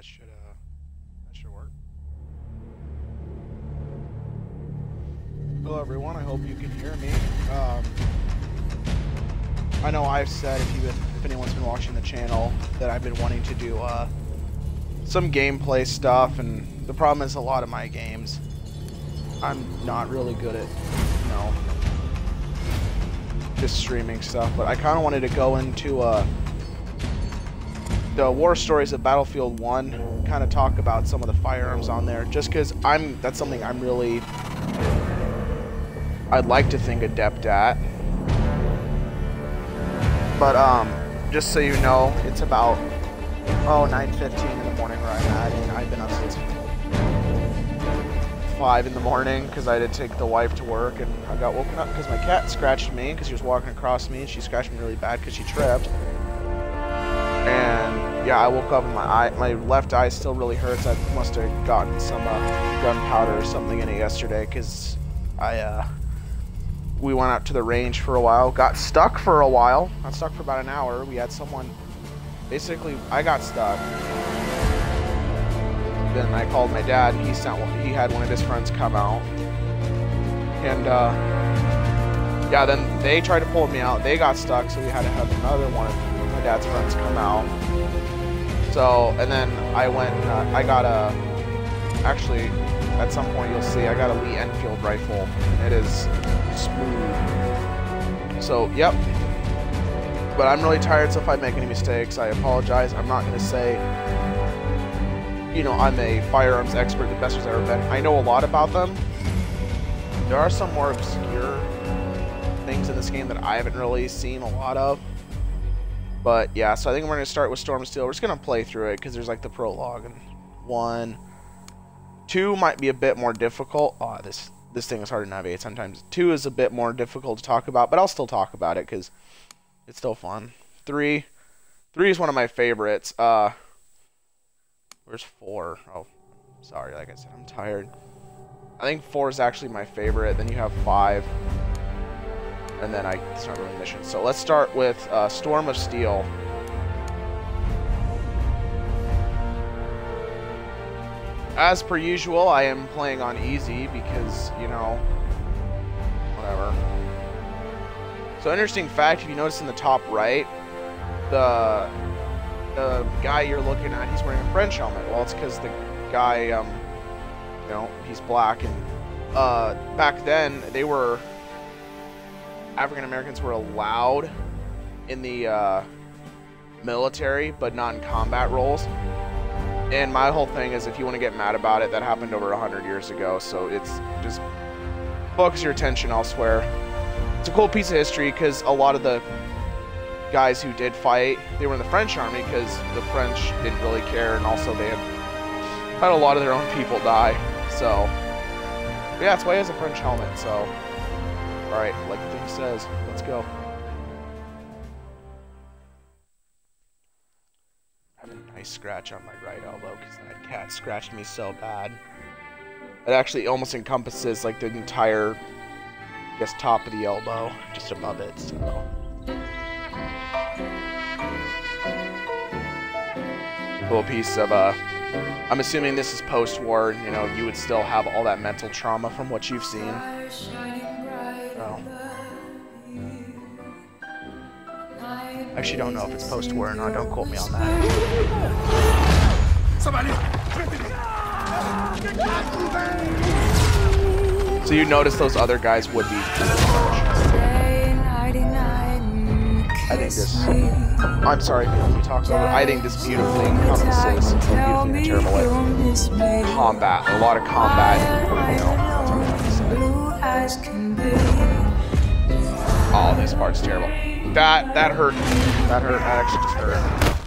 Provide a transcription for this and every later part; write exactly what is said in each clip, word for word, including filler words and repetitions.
should uh that should work. Hello everyone, I hope you can hear me. Um, I know I've said, if you if anyone's been watching the channel, that I've been wanting to do uh some gameplay stuff, and the problem is a lot of my games I'm not really good at, you know, just streaming stuff, but I kind of wanted to go into uh the war stories of Battlefield one, kind of talk about some of the firearms on there, just because I'm that's something I'm really I'd like to think adept at. But um just so you know, it's about oh nine fifteen in the morning where I'm at, and I've been up since five in the morning because I had to take the wife to work, and I got woken up because my cat scratched me because she was walking across me, and she scratched me really bad because she tripped. And yeah, I woke up and my eye, my left eye still really hurts. I must have gotten some uh, gunpowder or something in it yesterday because I uh, we went out to the range for a while, got stuck for a while. Got stuck for about an hour. We had someone, basically, I got stuck. Then I called my dad, and he sent one, he had one of his friends come out, and uh, yeah, then they tried to pull me out. They got stuck, so we had to have another one of my dad's friends come out. So, and then I went, uh, I got a, actually, at some point you'll see, I got a Lee Enfield rifle. It is smooth. So, yep. But I'm really tired, so if I make any mistakes, I apologize. I'm not going to say, you know, I'm a firearms expert, the best there's ever been. I know a lot about them. There are some more obscure things in this game that I haven't really seen a lot of. But yeah, so I think we're going to start with Storm Steel. We're just going to play through it because there's like the prologue, and one, two might be a bit more difficult. Oh, this this thing is hard to navigate sometimes. Two is a bit more difficult to talk about, but I'll still talk about it because it's still fun. Three, three is one of my favorites. Uh, where's four? Oh, sorry. Like I said, I'm tired. I think four is actually my favorite. Then you have five. And then I start really missions. So let's start with uh, Storm of Steel. As per usual, I am playing on easy because, you know, whatever. So interesting fact, if you notice in the top right, the the guy you're looking at, he's wearing a French helmet. Well, it's because the guy, um, you know, he's black, and uh, back then they were. African Americans were allowed in the uh, military, but not in combat roles. And my whole thing is, if you want to get mad about it, that happened over a hundred years ago. So it's just focus your attention elsewhere. It's a cool piece of history because a lot of the guys who did fight, they were in the French army because the French didn't really care, and also they had had a lot of their own people die. So yeah, that's why he has a French helmet. So. Alright, like the thing says, let's go. I have a nice scratch on my right elbow because that cat scratched me so bad. It actually almost encompasses like the entire, I guess, top of the elbow, just above it, so. Cool piece of, uh, I'm assuming this is post-war, you know, you would still have all that mental trauma from what you've seen. Oh. I actually don't know if it's post-war or not. Don't quote me on that. So you notice those other guys would be. I think this. I'm sorry, let me talk over. I think this beautifully encompasses, beautifully terrible way. Combat. A lot of combat. You know, that's what I have to say. Oh, this part's terrible. That that hurt. That hurt. That actually just hurt.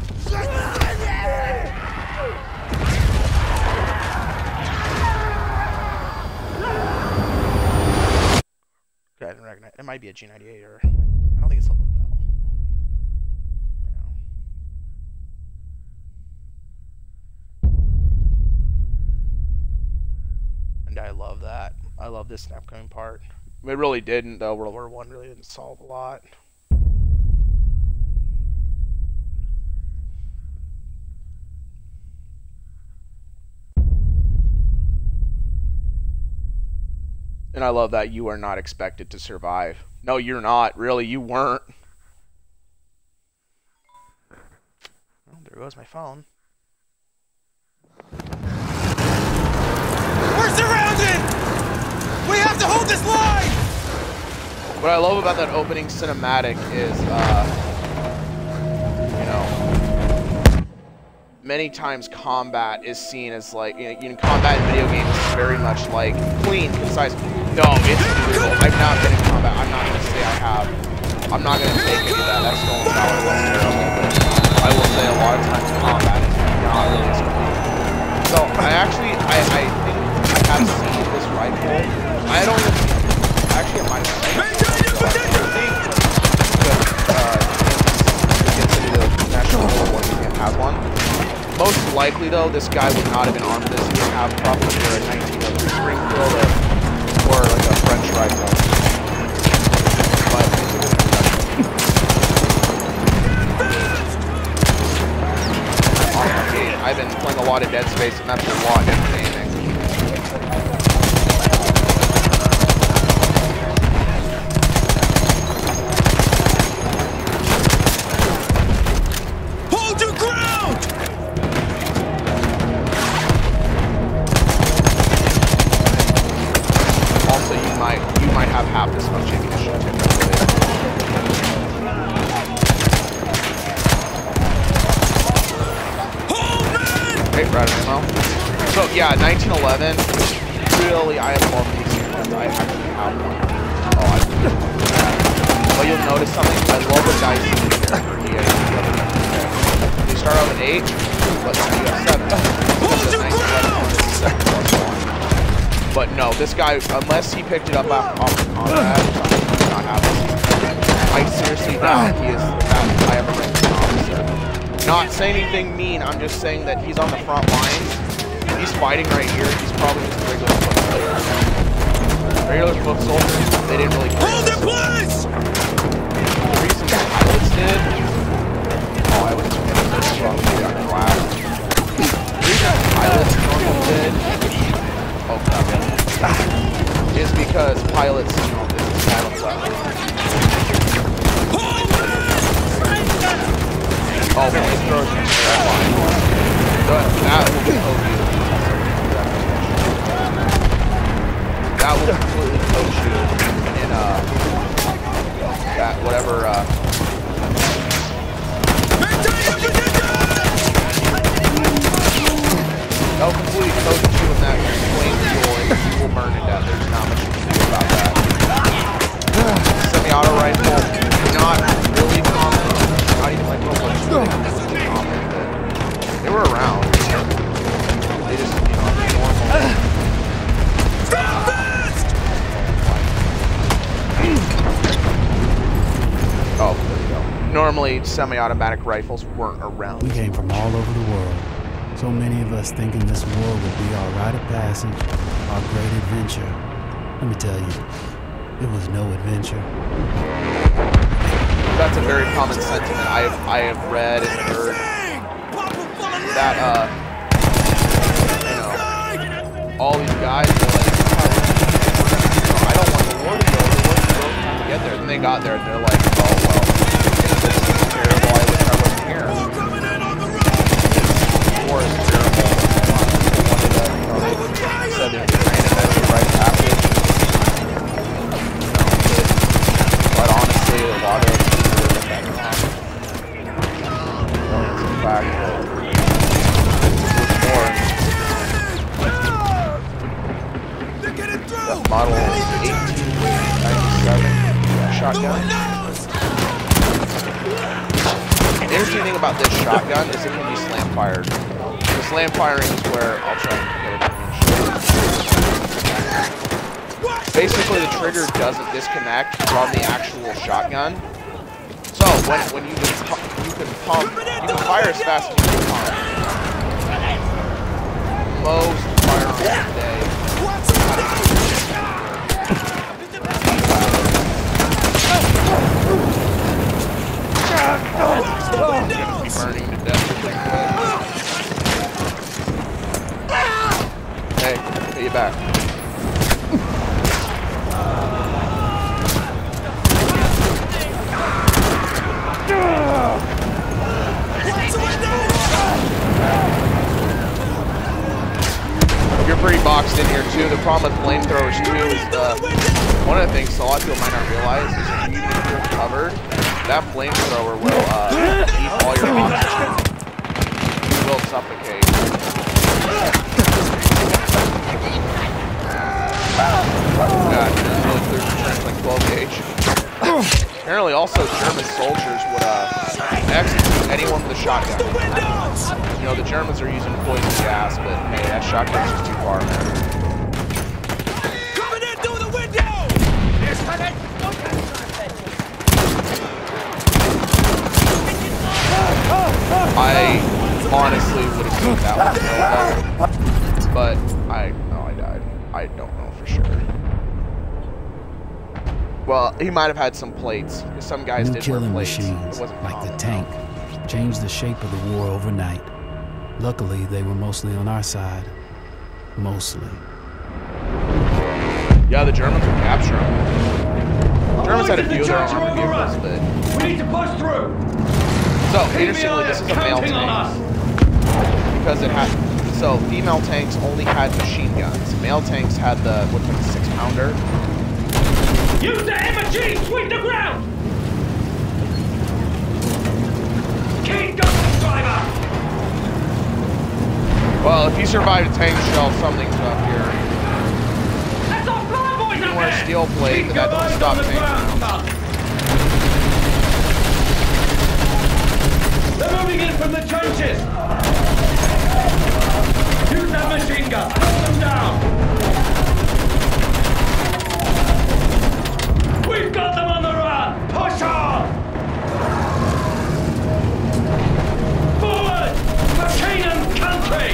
Okay, I didn't recognize. It might be a G ninety-eight, or I don't think it's a lapel. And I love that. I love this snap coming part. It really didn't, though. World War One really didn't solve a lot. And I love that you are not expected to survive. No, you're not. Really, you weren't. Oh, there goes my phone. We're surrounded! We have to hold this line! What I love about that opening cinematic is, uh, you know, many times combat is seen as like, you know, in combat in video games is very much like clean, concise. No, it's brutal. I've not been in combat. I'm not going to say I have. I'm not going to take any of that. That stolen power was terrible. But I will say a lot of times combat is not really as clean. So I actually, I, I think I have seen this rifle. I don't even, actually I might have seen it. I think uh, gets into the National War One, you have one. Most likely though, this guy would not have been armed with this. He would have probably either a nineteen oh three Springfield or, or like a French rifle. But I've been playing a lot of Dead Space, and that's a lot entertaining. Hold your ground! Also, you might you might have half this much ammunition. Right ammo. So yeah, nineteen eleven. Really, I love these guns. I actually have one. Oh, I. But you'll notice something. I love the dice here. You start out with eight, but then you have seven. But no, this guy, unless he picked it up off the combat, he does not have it. I seriously doubt he is that high ever ranked officer. Not saying anything mean, I'm just saying that he's on the front lines. He's fighting right here. He's probably just a regular foot soldier. Regular foot soldiers, they didn't really care. Hold it, please! The reason the pilots did. Oh, I was just getting this wrong on the glass. The reason the pilots normally did. Oh, crap. Is because pilots, you know, this is silent weapon. Oh, well, it throws me that line. That will coat you. That will completely coat you in, uh, that, whatever, uh... that will completely coat you in that flame fuel, and you will burn to death. There's not much you can do about that. Semi-auto rifle, not really common. Not even like Roblox. They were around. They just, you know, normal. Stop fast! Oh, there we go. Normally, semi-automatic rifles weren't around. We came from all over the world. So many of us thinking this war would be our rite of passage, our great adventure. Let me tell you, it was no adventure. That's a very common sentiment I have, I have read and heard. That, uh, you know, all these guys are like, oh, I don't want the war to go, the war to go to get there. And they got there and they're like, oh, well, this is terrible, I wish I wasn't here. The war is terrible. They wanted to, you know, they said they're trying to make the right package. You know, but honestly, a lot of back the model eighteen ninety-seven shotgun. The interesting thing about this shotgun is it can be slam fired. The slam firing is where I'll try and get it. Basically, the trigger doesn't disconnect from the actual shotgun. So when when you can you can pump, you can fire as fast as you can pump. Most firearms today. Gonna be burning to death. Hey, get you back. problem with flamethrowers too is the one of the things a lot of people might not realize is if you if you're covered, that flamethrower will uh, eat all your oxygen. It will suffocate. Yeah, it's really clear for trench like twelve gauge. Apparently, also German soldiers would uh, execute anyone with a shotgun. You know, the Germans are using poison gas, but hey, that shotgun's just too far, man. Coming in through the window! I honestly would have seen that one, but I, oh, I died. I don't know for sure. Well, he might have had some plates. Some guys New did wear killing plates. machines, It wasn't like the common, tank, though. changed the shape of the war overnight. Luckily, they were mostly on our side. Mostly. Yeah, the Germans would capture them. The Germans had a few of their armored vehicles, but... We need to push through! So, interestingly, this is a male tank. Because it had... So, female tanks only had machine guns. Male tanks had the, what's like a six-pounder. Use the M G! Sweep the ground! Keep going, driver! Well, if you survive a tank shell, something's up here. That's our fly boys You up wear a there! steel plate, but that doesn't stop tank rounds. They're moving in from the trenches! Use that machine gun! Put them down! We've got them on the run! Push on! Forward! For Canaan country!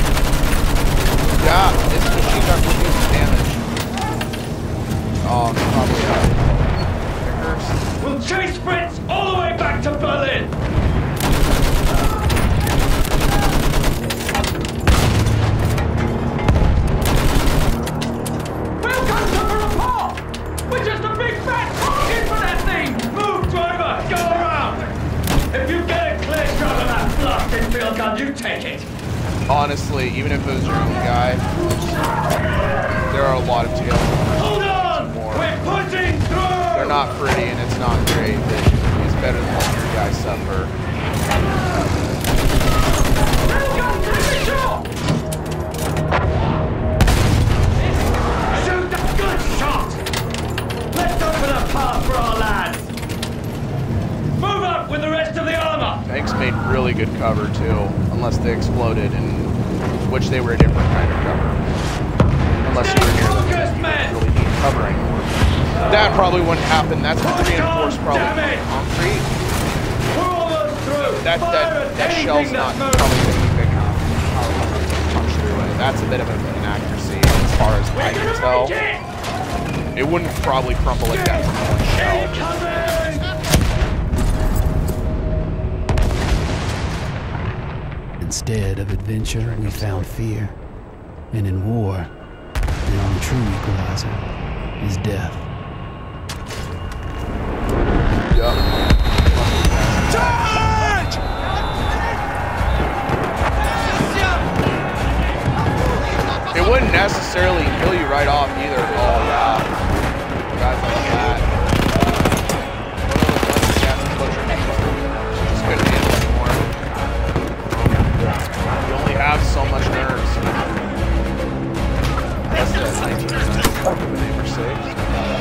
Yeah, this machine gun produces damage. Oh, probably uh, We'll chase Fritz all the way back to Berlin! Welcome to Rapport! We're just a big fat target for that thing! Move, driver! Go around! If you get a clear shot of that blasted field gun, you take it! honestly, even if it was your own guy, there are a lot of tails. Hold on! We're pushing through! They're not pretty and it's not great, but it's better than letting your guys suffer. Railgun, take a shot! Shoot a good shot! Let's open a path for our lads! Move up with the rest of the armor! Tanks made really good cover too, unless they exploded, in which they were a different kind of cover. Unless you were near them, you really need cover anymore. That probably wouldn't happen. That's reinforced probably concrete. We're almost through! That that that shell's not probably going to be big enough to punch through it. That's a bit of an inaccuracy as far as I can tell. It wouldn't probably crumble like that from one shell. Instead of adventure, we found fear. And in war, the only true equalizer is death. Yeah. Charge! It wouldn't necessarily kill you right off either. Oh yeah. Guys like that. Just couldn't handle it anymore. You only have so much nerves. That's the nineteen ninety-four Neighbor six.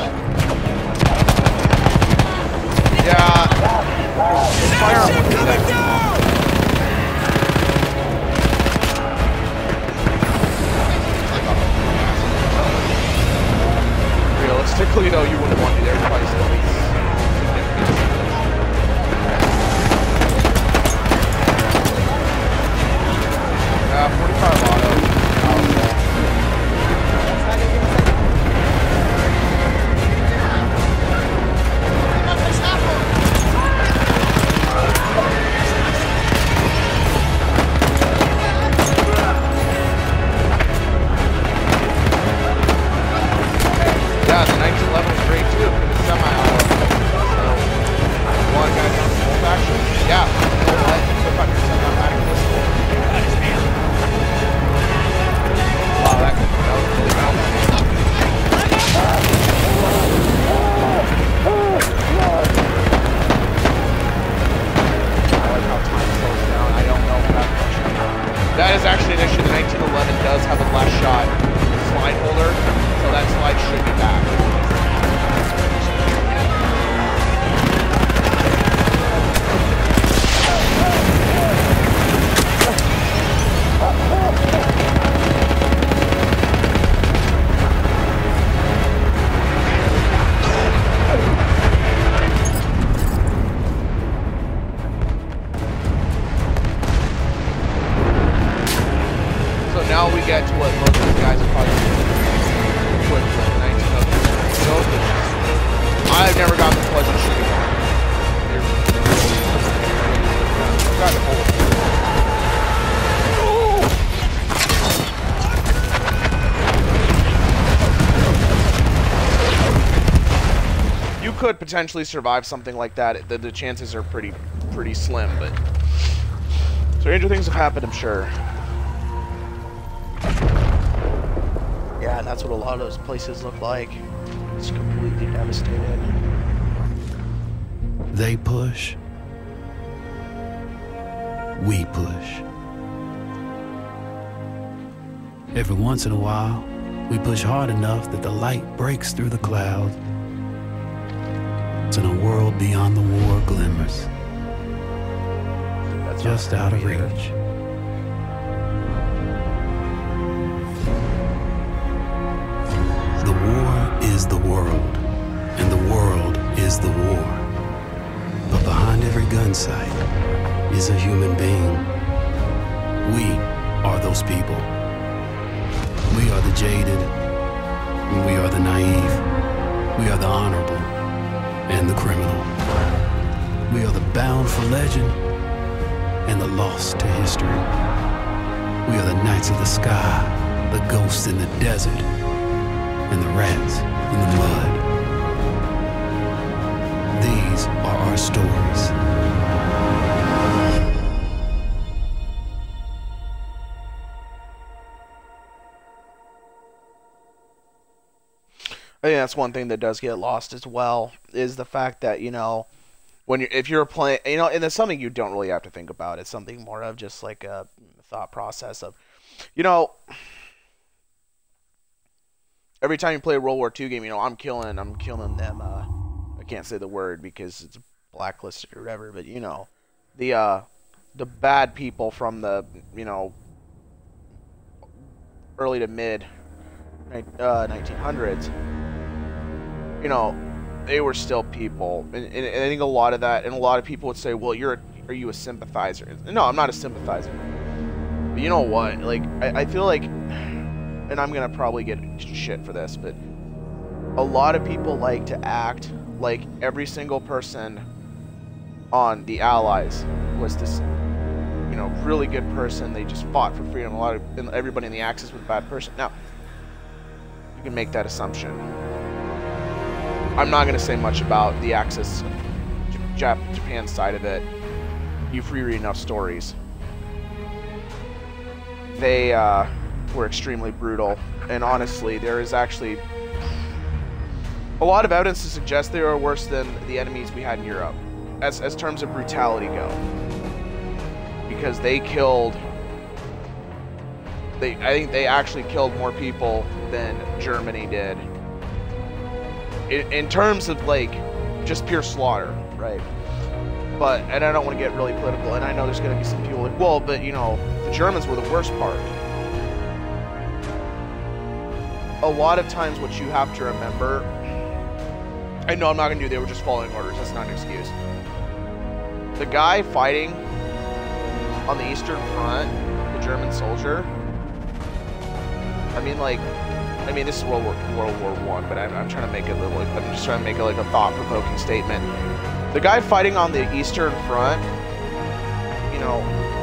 Yeah. This firearm would be that. Realistically, though, you wouldn't want to be there twice at least. Uh, forty-five auto. Yeah, the nineteen eleven is great too, because it's semi-auto. could potentially survive something like that. The, the chances are pretty pretty slim, but stranger things have happened, I'm sure. Yeah, and that's what a lot of those places look like. It's completely devastated. They push. We push. Every once in a while, we push hard enough that the light breaks through the clouds. And a world beyond the war glimmers. That's just out of reach. The war is the world, and the world is the war. But behind every gun sight is a human being. We are those people. We are the jaded, we are the naive, we are the honorable, and the criminal. We are the bound for legend and the lost to history. We are the knights of the sky, the ghosts in the desert, and the rats in the mud. These are our stories. I think that's one thing that does get lost as well, is the fact that, you know, when you're, if you're playing, you know, and it's something you don't really have to think about. It's something more of just like a thought process of, you know, every time you play a World War Two game, you know, I'm killing, I'm killing them, uh, I can't say the word because it's blacklisted or whatever, but, you know, the, uh, the bad people from the, you know, early to mid uh, nineteen hundreds, you know, they were still people, and, and, and I think a lot of that, and a lot of people would say, well, you're a, are you a sympathizer? No, I'm not a sympathizer. But you know what, like, I, I feel like, and I'm gonna probably get shit for this, but a lot of people like to act like every single person on the Allies was this, you know, really good person. They just fought for freedom. A lot of, and everybody in the Axis was a bad person. Now, you can make that assumption. I'm not going to say much about the Axis, Jap Japan side of it. You free read enough stories. They uh, were extremely brutal, and honestly, there is actually a lot of evidence to suggest they are worse than the enemies we had in Europe, as as terms of brutality go. Because they killed, they I think they actually killed more people than Germany did. In, in terms of like just pure slaughter, right? But, and I don't want to get really political, and I know there's going to be some people like, well, but you know, the Germans were the worst part. A lot of times what you have to remember, I know I'm not going to do, they were just following orders, that's not an excuse. The guy fighting on the Eastern Front, the German soldier, I mean, like, I mean, this is World War World War One, but I'm, I'm trying to make it a little, I'm just trying to make it like a thought-provoking statement. The guy fighting on the Eastern Front, you know,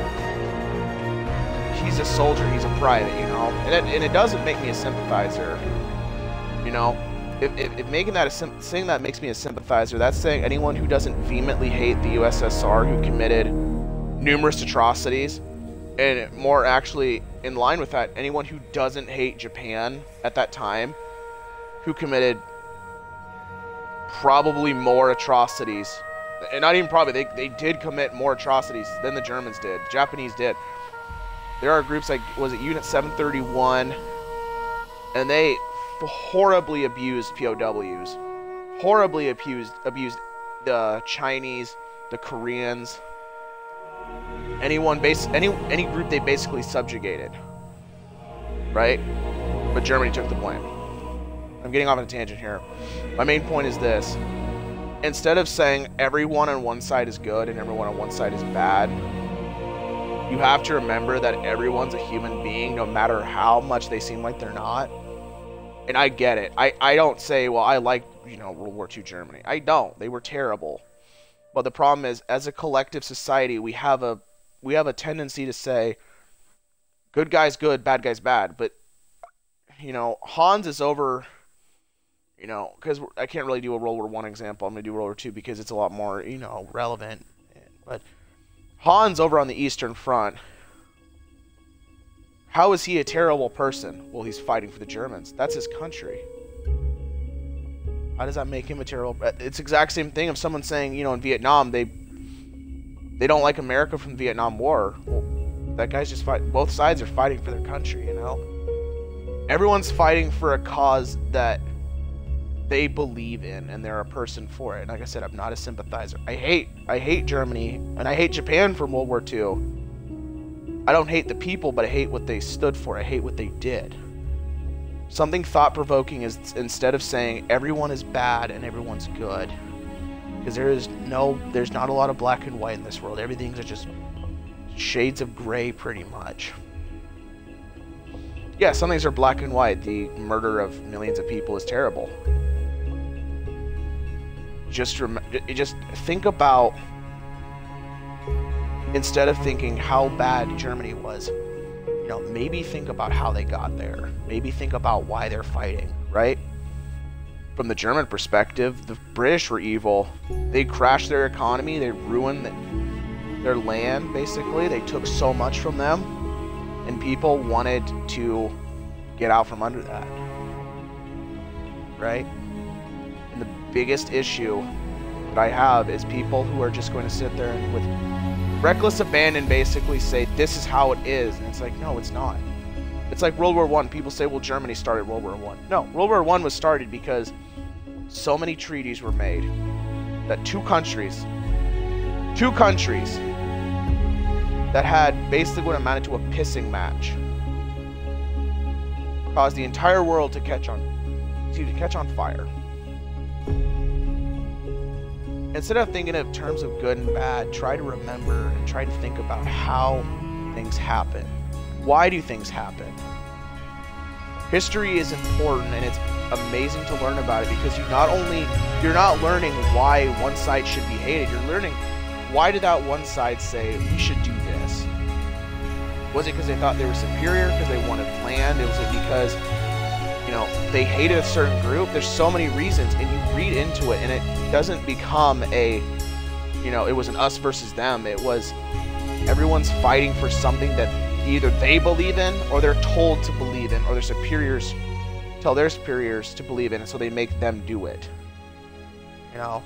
he's a soldier, he's a private, you know, and it, and it doesn't make me a sympathizer, you know. If, if, if making that a saying that makes me a sympathizer, that's saying anyone who doesn't vehemently hate the U S S R, who committed numerous atrocities, and more actually in line with that, anyone who doesn't hate Japan at that time, who committed probably more atrocities, and not even probably, they, they did commit more atrocities than the Germans did, Japanese did. There are groups like, was it Unit seven thirty-one, and they horribly abused P O Ws, horribly abused, abused the Chinese, the Koreans, anyone base, any, any group they basically subjugated, right? But Germany took the blame. I'm getting off on a tangent here. My main point is this. Instead of saying everyone on one side is good and everyone on one side is bad, you have to remember that everyone's a human being, no matter how much they seem like they're not. And I get it. I, I don't say, well, I like, you know, World War Two Germany. I don't. They were terrible. But the problem is, as a collective society, we have a we have a tendency to say, good guy's good, bad guy's bad. But, you know, Hans is over You know, because I can't really do a World War One example. I'm going to do World War Two because it's a lot more, you know, relevant. But Hans over on the Eastern Front, how is he a terrible person? Well, he's fighting for the Germans. That's his country. How does that make him a terrible... It's the exact same thing of someone saying, you know, in Vietnam, they they don't like America from the Vietnam War. Well, that guy's just fighting... Both sides are fighting for their country, you know? Everyone's fighting for a cause that they believe in, and they're a person for it. And like I said, I'm not a sympathizer. I hate, I hate Germany, and I hate Japan from World War Two. I don't hate the people, but I hate what they stood for. I hate what they did. Something thought-provoking is instead of saying everyone is bad and everyone's good, because there is no, there's not a lot of black and white in this world. Everything's just shades of gray, pretty much. Yeah, some things are black and white. The murder of millions of people is terrible. Just rem just think about, instead of thinking how bad Germany was, you know, maybe think about how they got there. Maybe think about why they're fighting, right? From the German perspective, the British were evil. They crashed their economy. They ruined their land, basically. They took so much from them, and people wanted to get out from under that, right? And the biggest issue that I have is people who are just going to sit there and with reckless abandon basically say, this is how it is. And it's like, no, it's not. It's like World War One. People say, well, Germany started World War One. No, World War One was started because so many treaties were made that two countries, two countries that had basically what amounted to a pissing match caused the entire world to catch on, excuse me, catch on fire. Instead of thinking in terms of good and bad, try to remember and try to think about how things happen. Why do things happen? History is important, and it's amazing to learn about it because you not only, you're not learning why one side should be hated, you're learning why did that one side say we should do this? Was it because they thought they were superior, because they wanted land? Was it because, you know, they hated a certain group? There's so many reasons, and you read into it, and it doesn't become a, you know, it was an us versus them. It was everyone's fighting for something that either they believe in, or they're told to believe in, or their superiors tell their superiors to believe in, and so they make them do it. You know,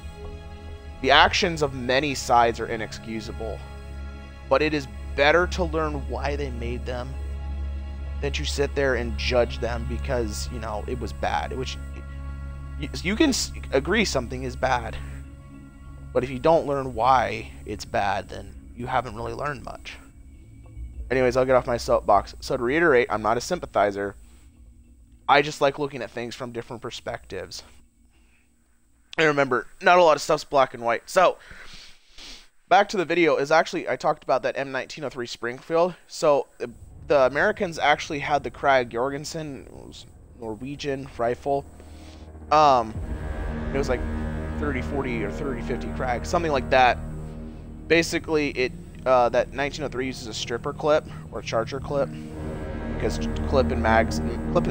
the actions of many sides are inexcusable, but it is better to learn why they made them than to sit there and judge them because, you know, it was bad. Which you can agree something is bad, but if you don't learn why it's bad, then you haven't really learned much. Anyways, I'll get off my soapbox. So to reiterate, I'm not a sympathizer. I just like looking at things from different perspectives. And remember, not a lot of stuff's black and white. So back to the video is actually, I talked about that M nineteen oh three Springfield. So the Americans actually had the Krag Jorgensen, it was Norwegian rifle. Um, it was like thirty forty or thirty fifty Krag, something like that. Basically, it uh, that nineteen oh three uses a stripper clip or charger clip because clip and mags, clip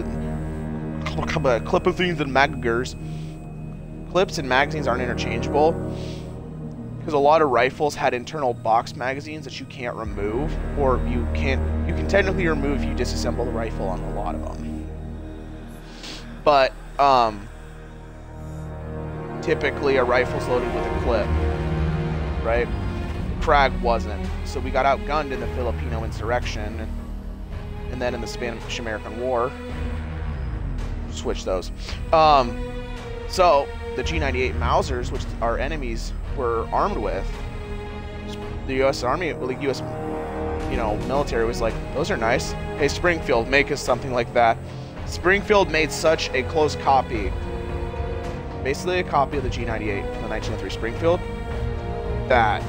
and clip-a-things and magazines, clips and magazines aren't interchangeable. Because a lot of rifles had internal box magazines that you can't remove, or you can't, you can technically remove if you disassemble the rifle on a lot of them. But, um, typically a rifle's loaded with a clip, right? Krag wasn't. So we got outgunned in the Filipino insurrection, and then in the Spanish-American War. Switch those. Um, so, the G ninety-eight Mausers, which our enemies were armed with, the U S Army, well, the U S you know, military was like, those are nice. Hey, Springfield, make us something like that. Springfield made such a close copy, basically a copy of the G ninety-eight from the nineteen oh three Springfield, that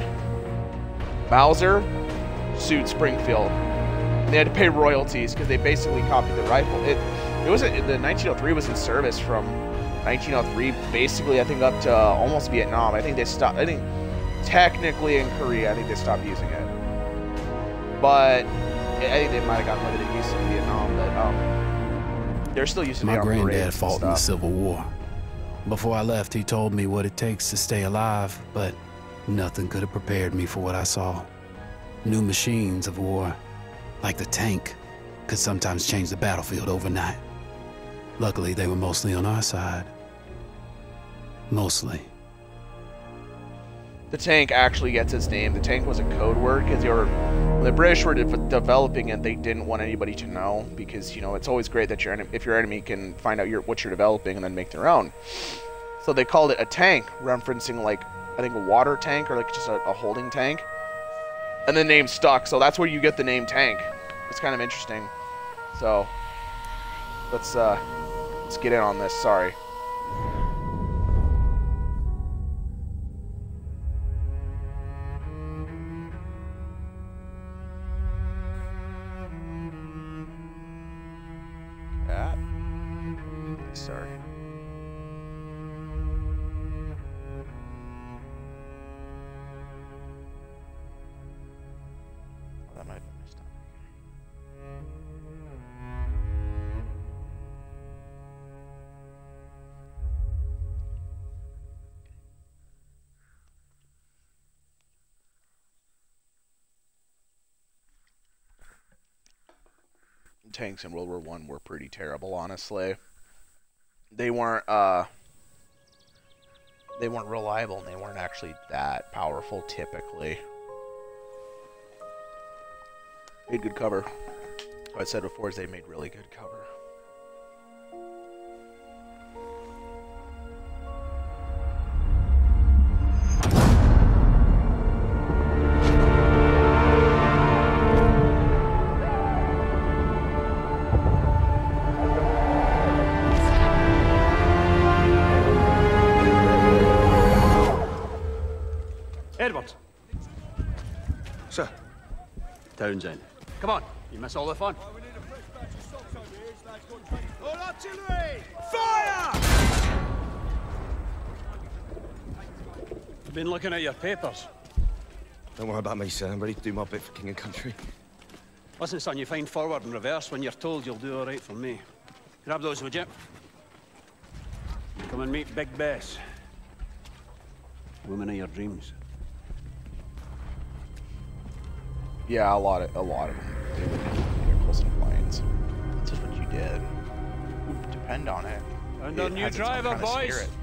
Mauser sued Springfield. And they had to pay royalties because they basically copied the rifle. It, it was a, the nineteen oh three was in service from nineteen oh three, basically, I think up to uh, almost Vietnam. I think they stopped, I think technically in Korea, I think they stopped using it. But I think they might have gotten limited use in Vietnam. But um, They're still used to be My on parades granddad and fought in the stuff. Civil War. Before I left, he told me what it takes to stay alive, but nothing could have prepared me for what I saw. New machines of war, like the tank, could sometimes change the battlefield overnight. Luckily, they were mostly on our side. Mostly. The tank actually gets its name. The tank was a code word because you're the British were de developing it. They didn't want anybody to know because, you know, it's always great that your if your enemy can find out your, what you're developing and then make their own. So they called it a tank, referencing like I think a water tank or like just a, a holding tank. And the name stuck, so that's where you get the name tank. It's kind of interesting. So let's uh, let's get in on this. Sorry. Cat. Sorry. That might have been messed up. Tanks in World War One were pretty terrible, honestly. They weren't uh they weren't reliable and they weren't actually that powerful typically. Made good cover. What I said before is they made really good cover. Edward. Sir. Townsend. Come on, you miss all the fun. All artillery! Fire! I've been looking at your papers. Don't worry about me, sir. I'm ready to do my bit for king and country. Listen, son, you find forward and reverse when you're told you'll do all right for me. Grab those, would you? Come and meet Big Bess. Woman of your dreams. Yeah, a lot of a lot of them. They were vehicles and planes. That's just what you did. Depend on it. And It our new has its own driver, kind of boys. spirit.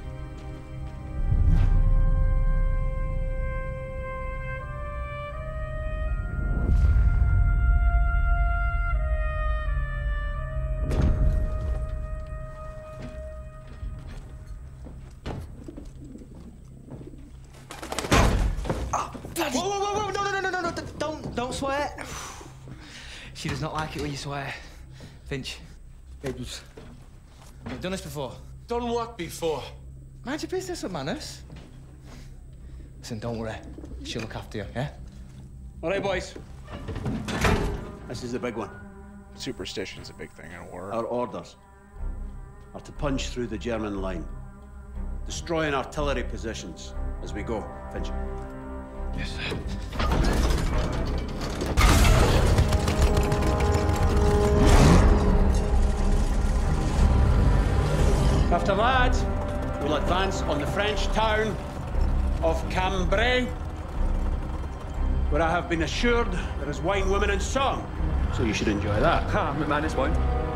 Whoa, whoa, whoa, whoa! No, no, no, no, no! Don't, don't swear. She does not like it when you swear, Finch. You've done this before. Done what before? Mind your business with manners. Listen, don't worry. She'll look after you, yeah? All right, boys. This is the big one. Superstition's a big thing in war. Our orders are to punch through the German line, destroying artillery positions as we go. Finch. Yes, sir. After that, we'll advance on the French town of Cambrai, where I have been assured there is wine, women, and song. So you should enjoy that. Ah, my man is wine.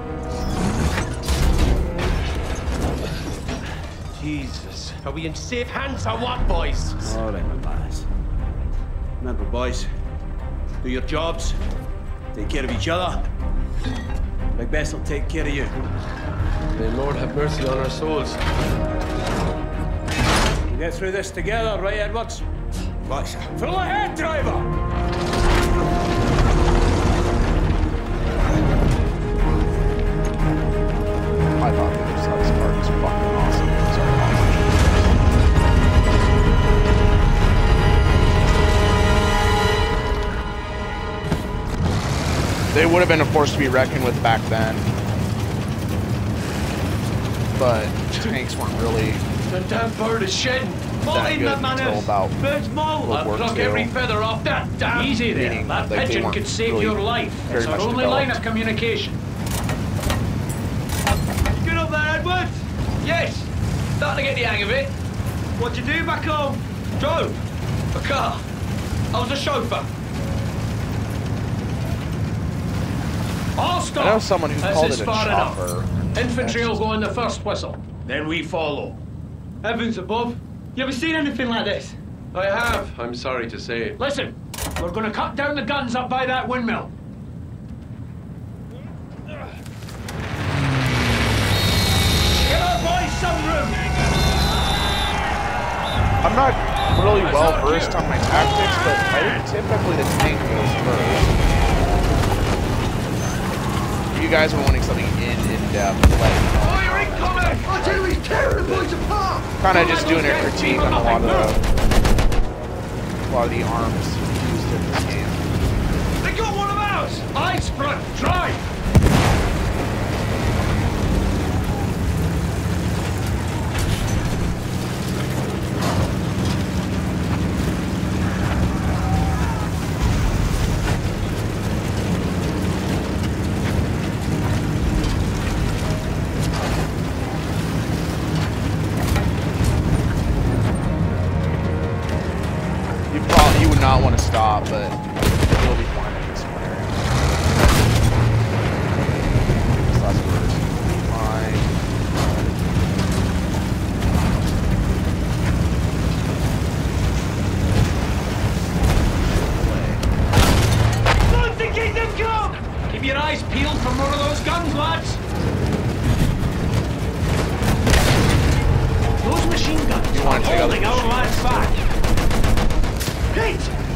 Jesus. Are we in safe hands or what, boys? All right, my lads. Remember, boys, do your jobs, take care of each other. Big Bess will take care of you. May the Lord have mercy on our souls. We'll get through this together, right, Edwards? Right, sir. Full ahead, driver! I thought the other side of this part was fucking awesome. Sorry, awesome. They would have been a force to be reckoned with back then. But tanks weren't really The damn bird is shedding. that good until about Bird's maul. World I'll War pluck Two. every feather off that damn. Easy there. Meaning, That like, they pigeon weren't could save really your life. very It's our much only line developed. of communication. Yes. Starting to get the hang of it. What'd you do back home? Drove. A car. I was a chauffeur. All stop. I know someone who This called is it a far chopper. enough. Infantry will go on the first whistle. Then we follow. Heavens above. You ever seen anything like this? I have, I'm sorry to say. Listen, we're going to cut down the guns up by that windmill. Give our boys some room. I'm not really well versed on my tactics, but I think typically the tank goes first. If you guys are wanting something in in depth, like Fire incoming! Artillery's tearing the boys apart! kind of just doing a critique on a lot of the, a lot of the arms used in this game. They got one of ours! Ice front, drive! Not want to stop, but it'll be fine at this point. So that's first. Fine. Don't think they can come! Keep your eyes peeled for more of those guns, lads. Those machine guns You are want to take holding out our lads back. Hit!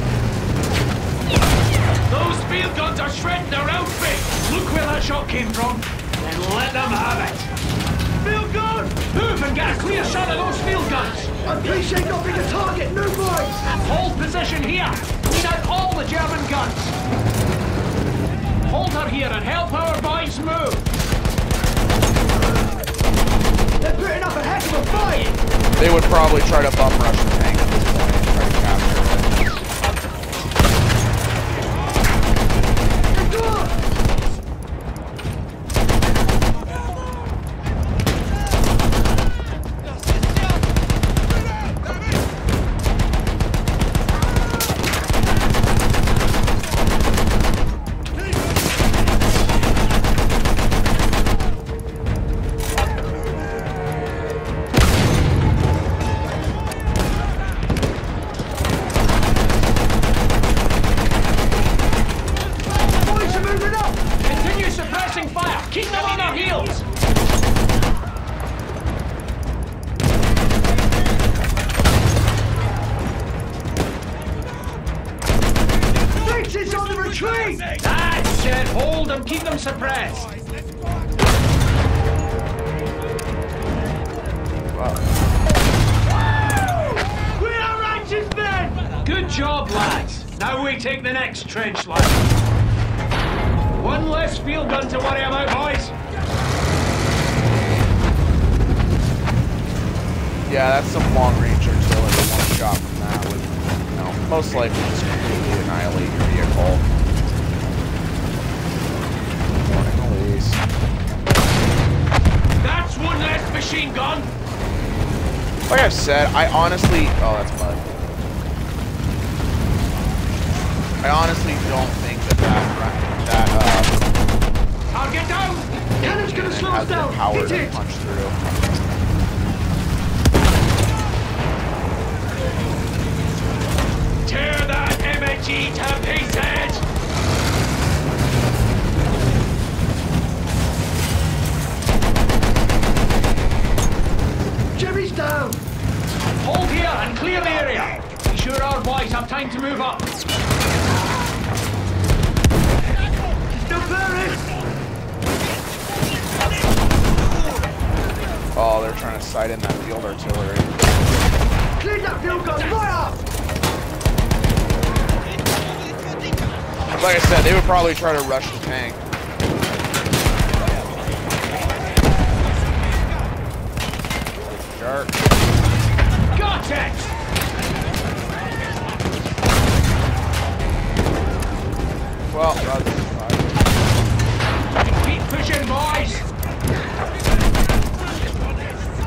Those field guns are shredding their outfit! Look where that shot came from, and let them have it! Field gun! Move and get a clear shot of those field guns! I appreciate not being a target, no boys! Hold position here! Clean out all the German guns! Hold her here and help our boys move! They're putting up a heck of a fight! They would probably try to bum rush the tank at this point and try to capture it. That's it! Hold them, keep them suppressed! Wow. We are righteous men! Good job, lads. Now we take the next trench line. One less field gun to worry about, boys. Yeah, that's some long-range artillery. One shot from that would, you know, most likely just completely annihilate your vehicle. That's one less machine gun. Like I've said, I honestly... Oh, that's mud. I honestly don't think that that, that uh... I'll get down! Cannon's gonna slow us has the down! power Hit to it! punch through. Tear that M H E to pieces! Jimmy's down! Hold here and clear the area. Be sure our boys have time to move up. Still burning! Oh, they're trying to sight in that field artillery. Clean that field gun! Fire! Like I said, they would probably try to rush the tank. Sharp. Got it! Well, that's fine. Keep pushing, boys!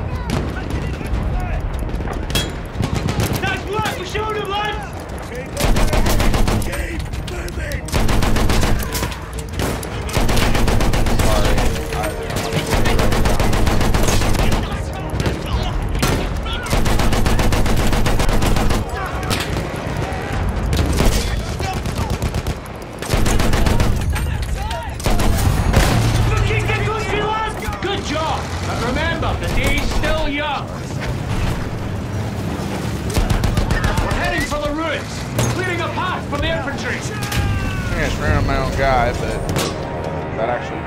guy, but that actually.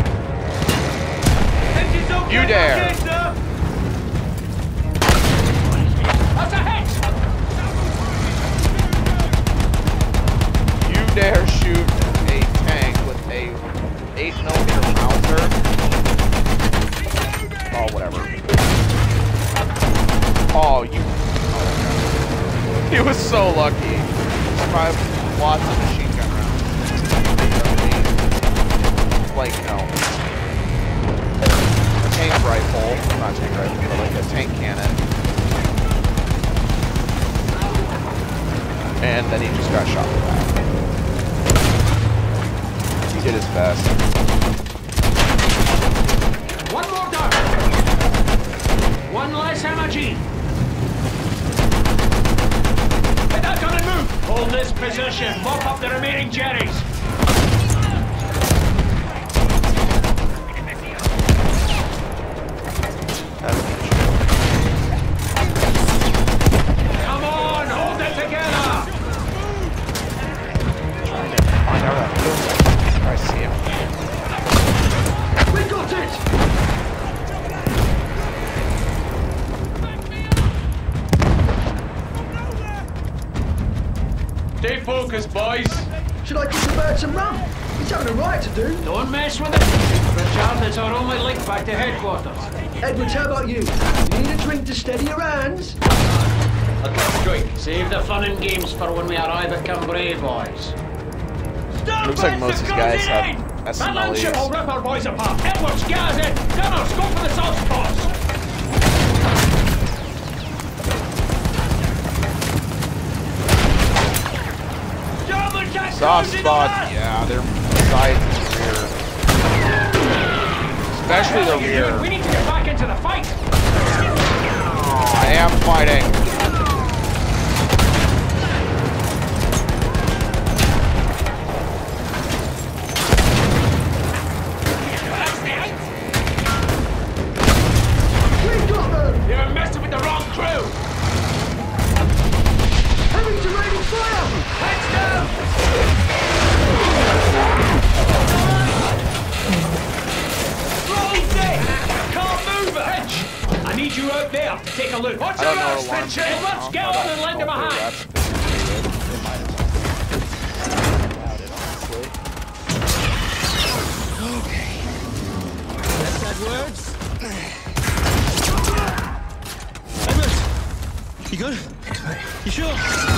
You dare! You dare shoot a tank with a eight millimeter Mauser? Oh, whatever. Oh, you. Oh, he was so lucky. Survived lots of machine gun rounds. Like, you know, a tank rifle, not tank rifle, but like a tank cannon. And then he just got shot with that. He did his best. One more dart. One less hammer-G. Get that gun and move. Hold this position. Mop up the remaining Jerrys. Come on, hold it together. Find out that feels like. I see him. We got it! Stay focused, boys. Should I give the bird some rum? He's having a right to do. Don't mess with it. Richard, it's our only link back to headquarters. Edwards, how about you? You need a drink to steady your hands? A tough drink. Save the fun and games for when we arrive at Cambrai, boys. Looks like most of these guys have S M That L Es. landship will rip our boys apart. Edwards, gas in. Gunners, go for the soft spots. Soft spots, yeah, they're sides and rear. Especially the rear. We need to get back into the fight. I am fighting. You're messing with the wrong crew. Heavy terrain fire! Heads down. Can't move it! Finch! I need you out there to take a look. Watch I don't your know arse, alarm. Finch! Let's get on and lend him a hand! Okay. Yes, that works. Edward! You good? You sure?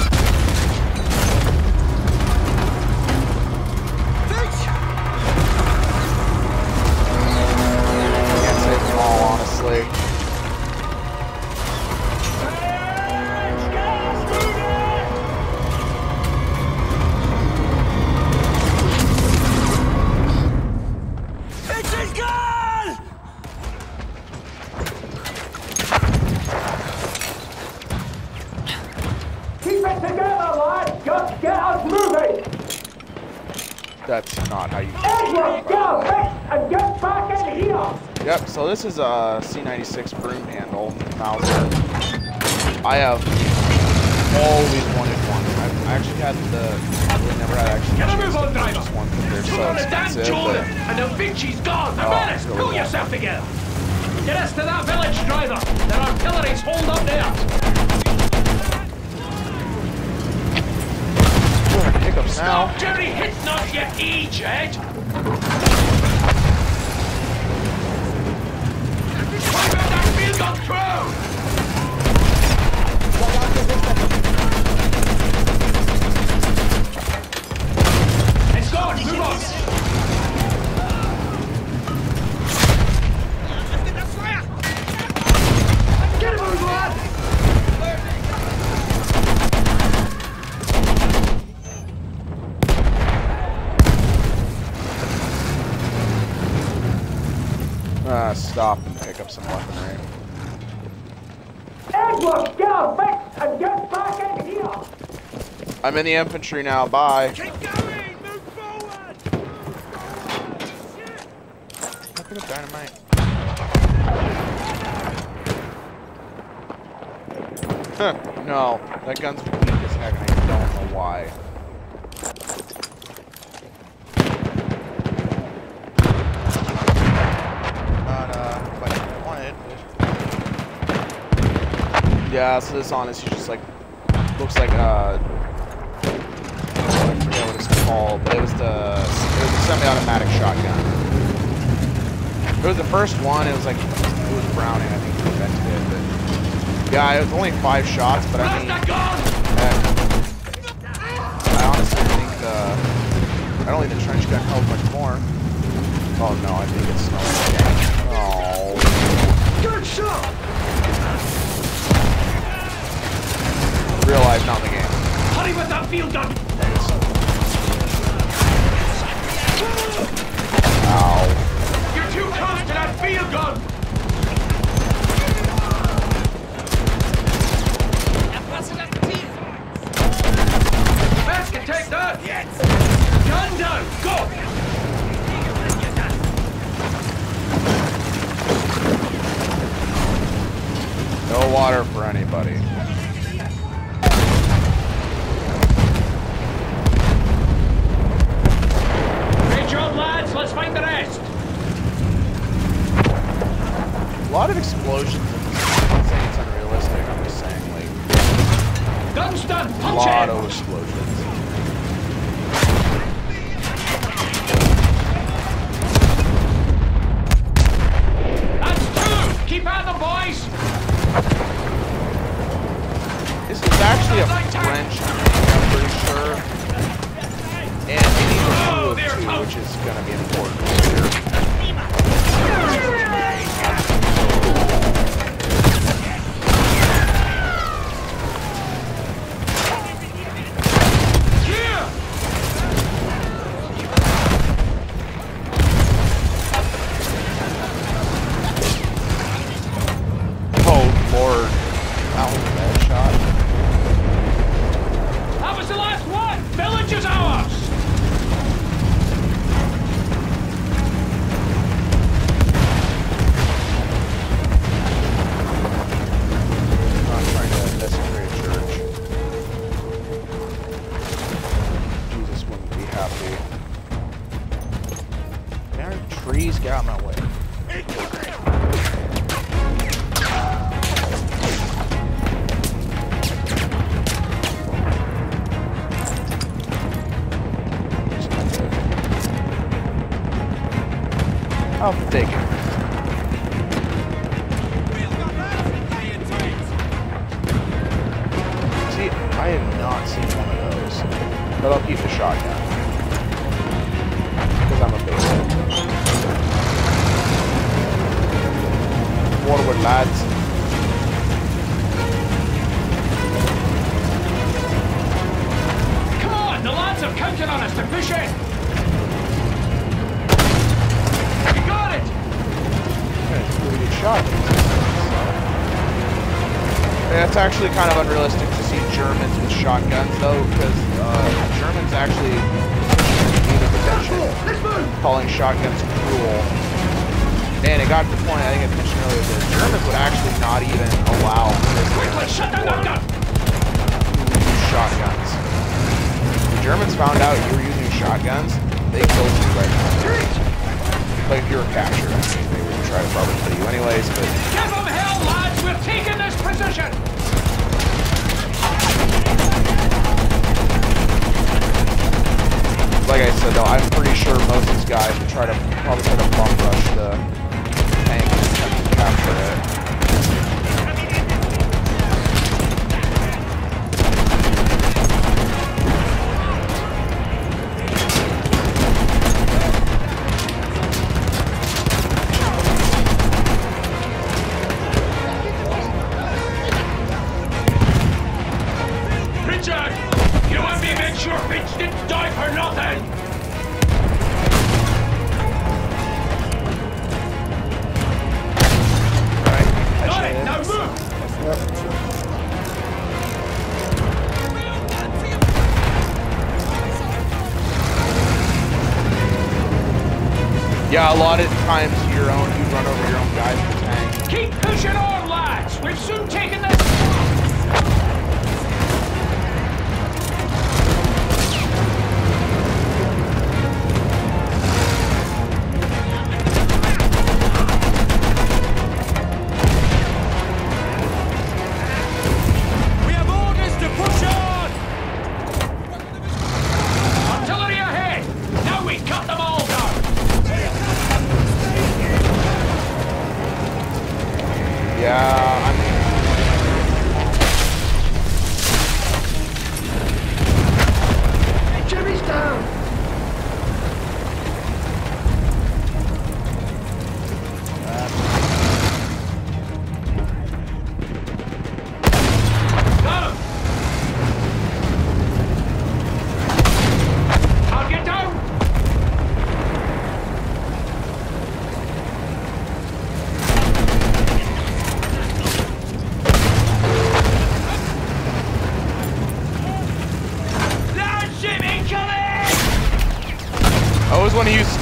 Can't say them all, honestly. That's not how you Yep, so this is a C ninety-six broom handle Mauser. I have always wanted one. I've actually had the, I really never had actually Get a chance move to on, purchase driver. one because they're You're so on a damn expensive. Jordan, But and the Vinci's gone. Oh, Amaris, really pull well. yourself together. Get us to that village, driver. Their artillery's holed up there. hiccups now. Stop, Jerry! Hit not yet, E-Jet! What about that field gun crew? It's gone! Move on! Get him over, lad! Uh, stop and pick up some weaponry. Edward, get out back and get back in here! I'm in the infantry now, bye. Keep going! Move forward! Look at the dynamite. Huh, no, that gun's weak as heck and I don't know why. Yeah, so this honestly just like looks like uh I forget what it's called, but it was the it was a semi-automatic shotgun. It was the first one. It was like it was Browning, I think, who invented it. But yeah, it was only five shots, but I mean, heck, I honestly think the I don't think the trench gun held much more. Oh no, I think it's no. Oh. Good shot! Real life, not in the game. Hurry with that field gun! Ow. You're too close to that field gun! Matt can take that! Yes! Gun down! Go! No water for anybody. Great job, lads! Let's find the rest! A lot of explosions in this. I'm not saying it's unrealistic, I'm just saying, like, Gun's done! a Punch lot it! of explosions. That's two! Keep at them, boys! This is actually a French thing, I'm pretty sure. And we need a crew of two, which is going to be important here. Oh, Lord. That was a bad shot. That was the last one! Village is ours! I'm not trying to desecrate a church. Jesus wouldn't be happy. There are trees, get out of my way. I'll take it. See, I have not seen one of those, but I'll keep the shotgun because I'm a basic. Forward, lads. Come on! The lads have counted on us to push in! Pretty good shot. That's actually kind of unrealistic to see Germans with shotguns, though, because uh, Germans actually need attention, calling shotguns cruel. And it got to the point, I think I mentioned earlier, that Germans would actually not even allow Quickly, shut down that gun! to use shotguns. The Germans found out you were using shotguns, they killed you right now. Like if you were captured, I mean, they would try to probably kill you anyways, but... Give them hell, lads! We're taking this position! Like I said, though, I'm pretty sure most of these guys would try to, probably try to bum rush the tank and attempt to capture it. Yeah, a lot of times your own, you run over your own guys in the tank. Keep pushing on, lads! We've soon taken this!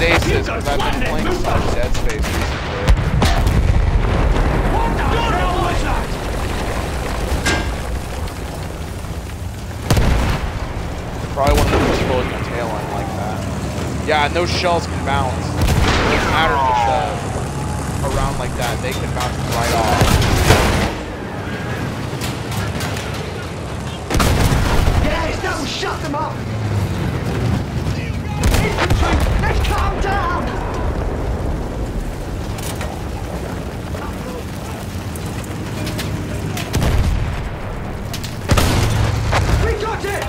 stasis because I've been playing so much Dead Space recently. What the hell was that? Probably one of them just rolling the tail end like that. Yeah, and those shells can bounce. It doesn't matter if it's uh, around like that. They can bounce right off. Yes, that will shut them up. Infantry, let's calm down. We got it.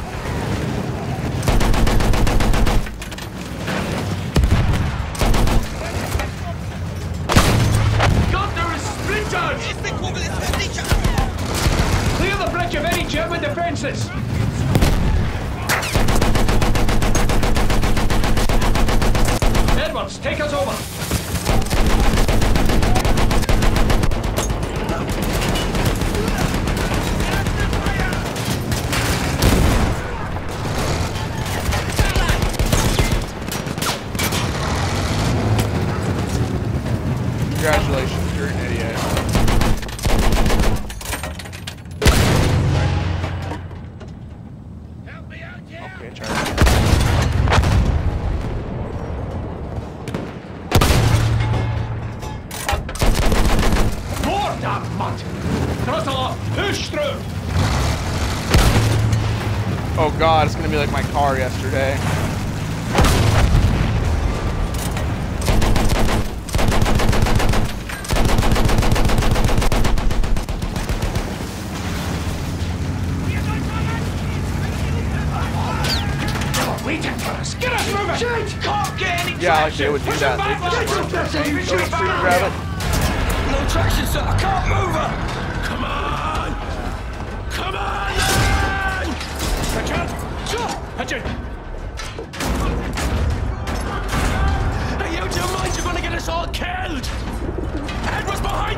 Clear the bridge of any German defences! Edwards, take us over! Congratulations, you're an idiot. Okay, try it. More damn mud! Throttle, push through! Oh god, it's gonna be like my car yesterday. Get us moving! Shit! Can't get any Yeah, like they would do that. They just grab it. No traction, sir. I can't move her. Come on! Come on, man! Richard! Sure. Richard! Hey, you two minds, you're gonna get us all killed! Edwards behind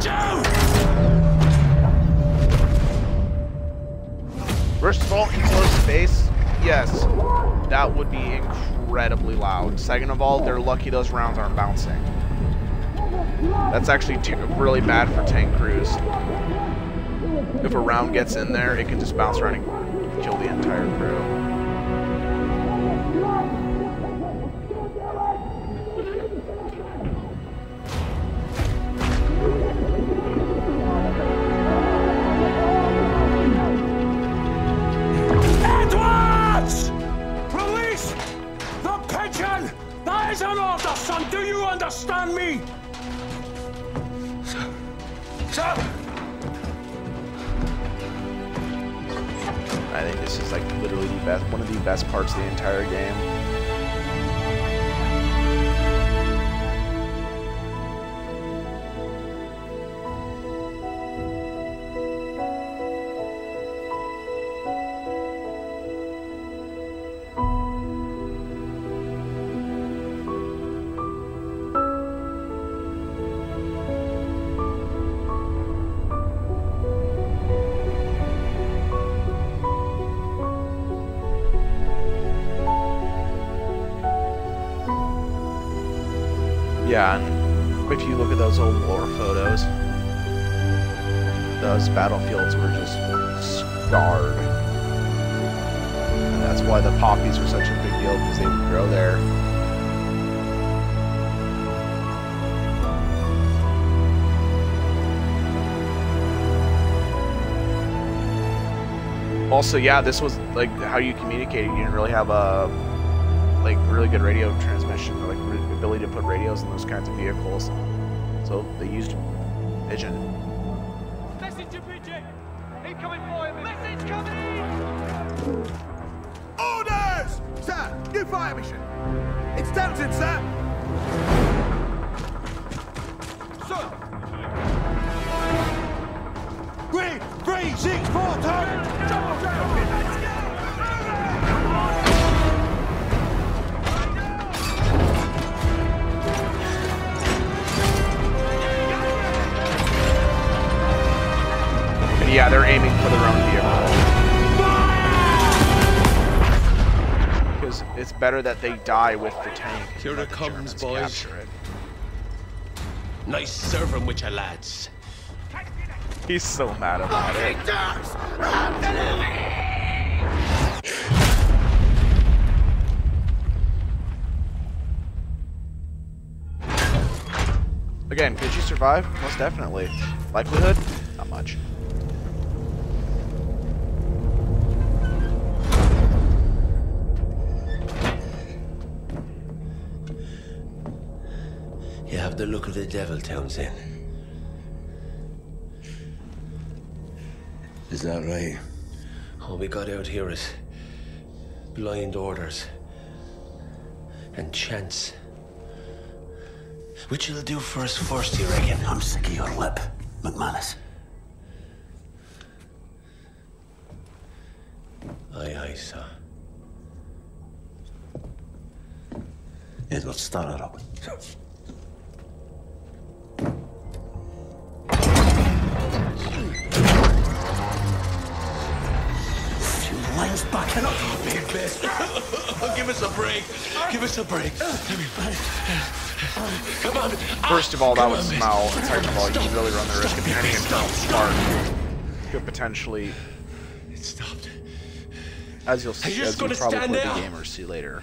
you! First of all, in close space, yes, that would be incredibly loud. Second of all, they're lucky those rounds aren't bouncing. That's actually t really bad for tank crews. If a round gets in there, it can just bounce around and kill the entire crew. Edwards! Release the pigeon! That is an order, son! Do you understand me? Sir? Sir? I think this is like literally the best, one of the best parts of the entire game. Yeah, and if you look at those old war photos, those battlefields were just scarred. And that's why the poppies were such a big deal, because they would grow there. Also, yeah, this was like how you communicated. You didn't really have a like really good radio transmission or like ability to put radios in those kinds of vehicles. So they used pigeon. Message to pigeon! Incoming fire! Message coming in! Orders! Sir, new fire mission. It's Downton, sir. Sir. Three, three, six, four, target. Double, double. Let's go. Yeah, they're aiming for their own vehicle. Because it's better that they die with the tank. Here and let it the comes, Germans boys. capture it. Nice serving with your lads. He's so mad about it. Again, could you survive? Most definitely. Likelihood? Not much. You have the look of the devil, Townsend. Is that right? All we got out here is blind orders and chance. Which will do for us first, you reckon? I'm sick of your lip, McManus. Aye, aye, sir. Edward, start it up. Lines backing up. Big best. Give us a break. Give us a break. Come on. First of all, that would smell. Second of all, you really run the risk of any internal spark could potentially. It stopped. As you'll see, Are you just as you gonna probably stand play the there? game or see later.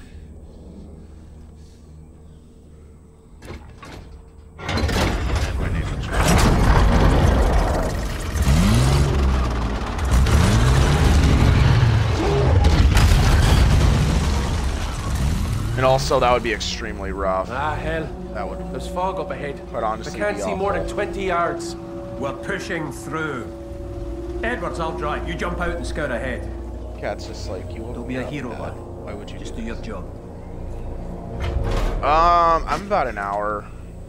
And also, that would be extremely rough. Ah, hell. That would, There's fog up ahead. quite honestly, I can't be see more than awful. twenty yards. We're pushing through. Edwards, I'll drive. You jump out and scout ahead. Cat's just like, you Don't will be a hero, bud. Why would you Just do do your job. Um, I'm about an hour.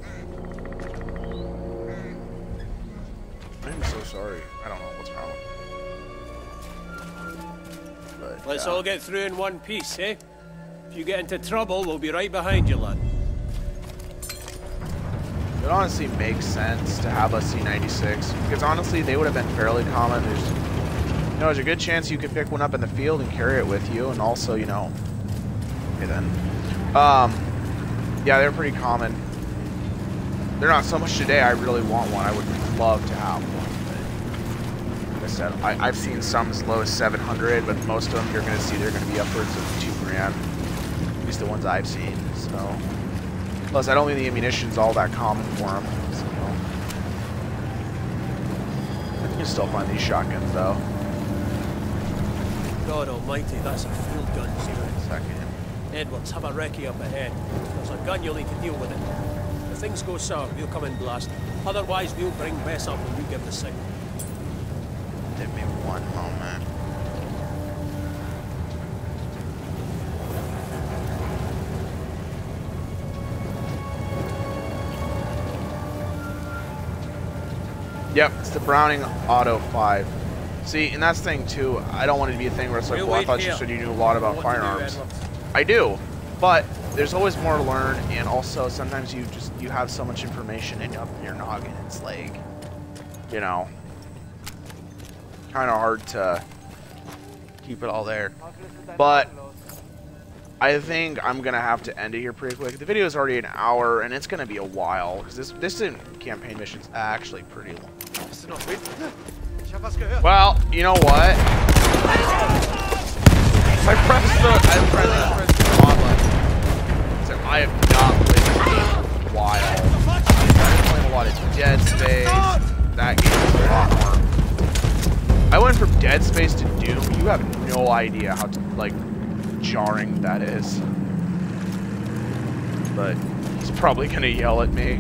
I'm so sorry. I don't know what's wrong. But, Let's yeah. all get through in one piece, eh? If you get into trouble, we'll be right behind you, lad. It honestly makes sense to have a C ninety-six because honestly, they would have been fairly common. There's, you know, there's a good chance you could pick one up in the field and carry it with you, and also, you know, okay then. Um, yeah, they're pretty common. They're not so much today. I really want one. I would love to have one. But like I said, I, I've seen some as low as seven hundred, but most of them you're going to see they're going to be upwards of two grand. At least the ones I've seen. So, plus I don't think the ammunition's all that common for them. So, you can still find these shotguns though. God almighty, that's a field gun, zero. Second. Edwards, have a recce up ahead. There's a gun you'll need to deal with it. If things go sour, we'll come in blast. Otherwise, we'll bring Wes up when you give the signal. Give me one moment. Yep, it's the Browning Auto five. See, and that's the thing too, I don't want it to be a thing where it's like, We'll well, I wait thought you here. said you knew a lot about What to do, firearms. Edwards? I do, but there's always more to learn, and also sometimes you just, you have so much information in up in your noggin, it's like, you know, kind of hard to keep it all there. But I think I'm gonna have to end it here pretty quick. The video is already an hour, and it's gonna be a while because this this in campaign mission's actually pretty long. Well, you know what? I pressed the I pressed the command button. So I have not played this game in a while. I've been playing a lot of Dead Space. That game is a lot more. I went from Dead Space to Doom. You have no idea how to, like, jarring that is. But he's probably gonna yell at me.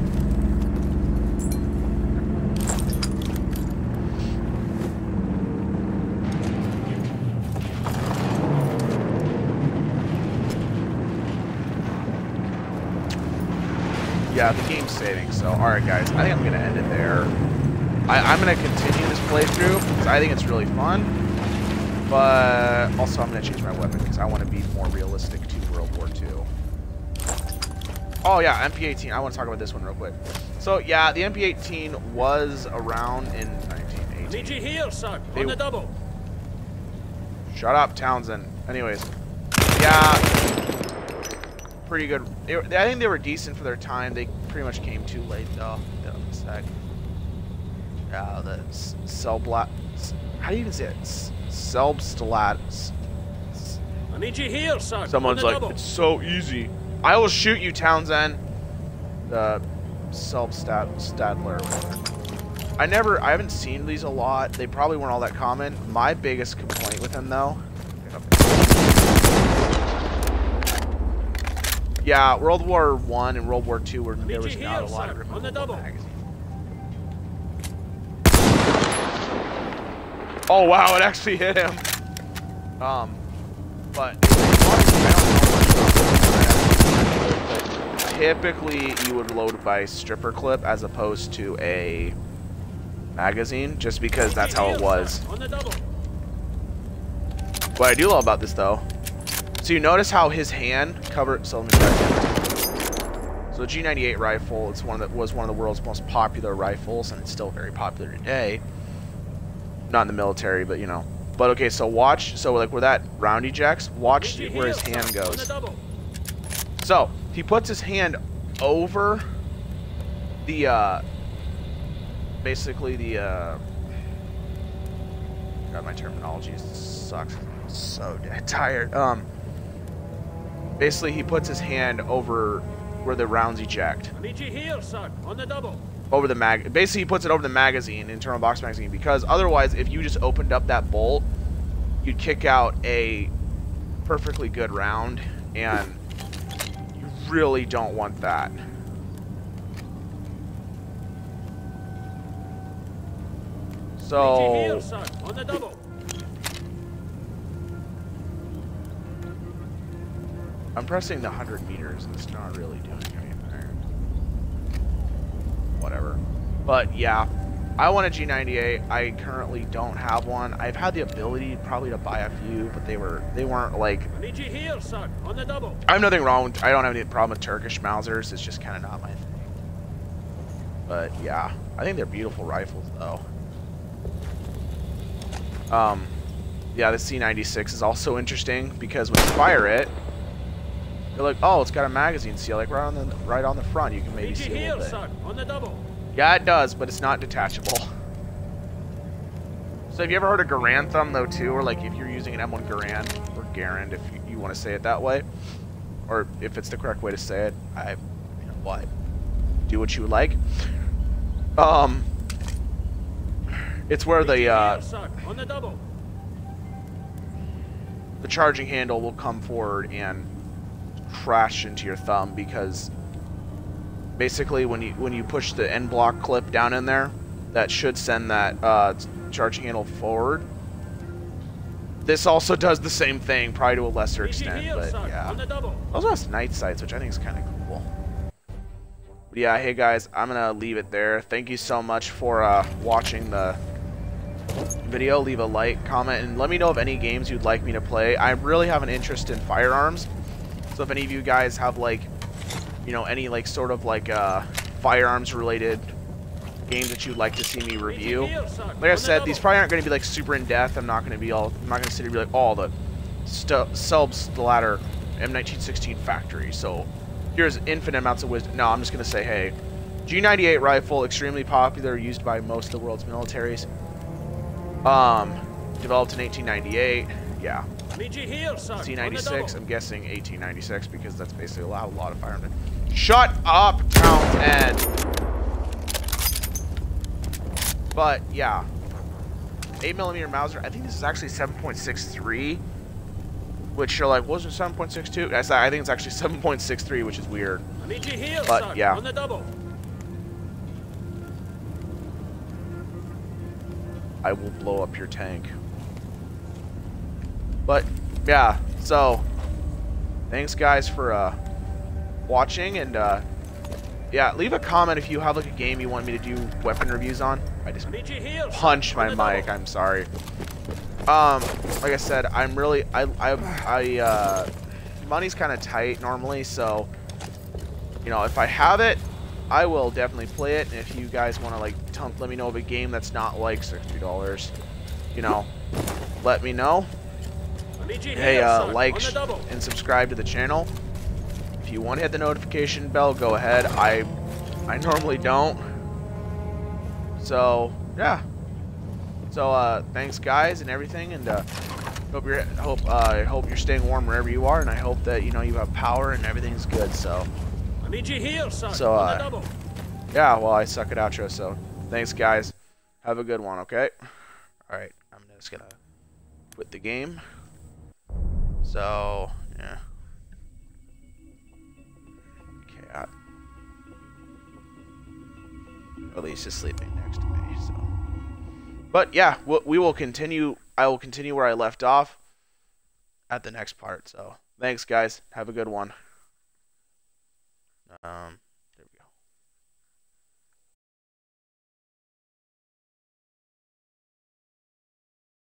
Yeah, the game's saving, so alright guys, I think I'm gonna end it there. I, I'm gonna continue this playthrough because I think it's really fun. But also I'm gonna change my weapon because I want to be more realistic to World War Two. Oh yeah, M P eighteen. I want to talk about this one real quick. So yeah, the M P eighteen was around in nineteen eighteen. Need you here, son. They- On the double. Shut up, Townsend. Anyways, yeah, pretty good. They were, I think they were decent for their time. They pretty much came too late though. Yeah, one sec. Yeah, the Selblat. How do you even say it? Selbstlat. I need you here, son. Someone's like, double. it's so easy. I will shoot you, Townsend. The Selbstat Stadler. I never, I haven't seen these a lot. They probably weren't all that common. My biggest complaint with him though. Yeah, World War One and World War Two were there was not a lot of removable magazines. Oh wow, it actually hit him. Um, but typically you would load by stripper clip as opposed to a magazine, just because that's how it was. What I do love about this though, so you notice how his hand covered. So let me try again. So the G ninety-eight rifle, it's one that was one of the world's most popular rifles, and it's still very popular today. Not in the military, but you know. But okay, so watch. So like where that round ejects, watch where his hand goes. So he puts his hand over the, uh, basically the. Uh, God, my terminology sucks. I'm so dead tired. Um. Basically, he puts his hand over where the rounds eject. I need you here, son, on the double. Over the mag. Basically, he puts it over the magazine, internal box magazine, because otherwise, if you just opened up that bolt, you'd kick out a perfectly good round, and you really don't want that. So. I need you here, son, on the double. I'm pressing the one hundred meters, and it's not really doing anything. Whatever. But yeah, I want a G ninety-eight. I currently don't have one. I've had the ability probably to buy a few, but they were they weren't like. I need you here, son, on the double. I have nothing wrong with. I don't have any problem with Turkish Mausers. It's just kind of not my thing. But yeah, I think they're beautiful rifles though. Um, yeah, the C ninety-six is also interesting because when you fire it, you're like, oh, it's got a magazine seal, like right on the right on the front. You can maybe see a little bit. Son, on the double. Yeah, it does, but it's not detachable. So have you ever heard of Garantham though too, or like if you're using an M one Garand or Garand, if you, you want to say it that way, or if it's the correct way to say it, I, you know, what, do what you would like. Um, it's where the uh, on the double. The charging handle will come forward and crash into your thumb, because basically when you when you push the end block clip down in there, that should send that uh, charging handle forward. This also does the same thing, probably to a lesser extent, but yeah. Those are night sights, which I think is kind of cool. But yeah, hey guys, I'm gonna leave it there. Thank you so much for uh, watching the video. Leave a like, comment, and let me know of any games you'd like me to play. I really have an interest in firearms, so if any of you guys have like, you know, any like sort of like uh, firearms related games that you'd like to see me review. Like I said, these probably aren't going to be like super in depth. I'm not going to be all. I'm not going to sit here and be like, oh, the Selbstlader M nineteen sixteen factory. So here's infinite amounts of wisdom. No, I'm just going to say, hey, G ninety-eight rifle, extremely popular, used by most of the world's militaries. Um, developed in eighteen ninety-eight. Yeah. C ninety-six. I'm guessing eighteen ninety-six because that's basically a lot of firearms. Shut up, Townsend. But yeah, eight millimeter Mauser. I think this is actually seven point six three, which you're like, wasn't seven point six two? I think it's actually seven point six three, which is weird. I need you here, but son, yeah, on the double. I will blow up your tank. But yeah, so thanks guys for uh, watching, and uh, yeah, leave a comment if you have like a game you want me to do weapon reviews on. I just punched my mic. I'm sorry. Um, like I said, I'm really I I I uh, money's kind of tight normally, so you know, if I have it, I will definitely play it. And if you guys want to like tell, let me know of a game that's not like sixty dollars, you know, let me know. Hey, uh, like and subscribe to the channel if you want to hit the notification bell, go ahead. I I normally don't. So yeah. So uh, thanks guys and everything, and uh, hope you're hope uh, I hope you're staying warm wherever you are, and I hope that you know you have power and everything's good. So I need you here, son. So On the uh, double. yeah, well I suck at outro. So thanks guys. Have a good one. Okay. All right. I'm just gonna quit the game. So yeah. Okay. I, Elise sleeping next to me. So. But yeah, we will continue. I will continue where I left off at the next part. So thanks, guys. Have a good one. Um.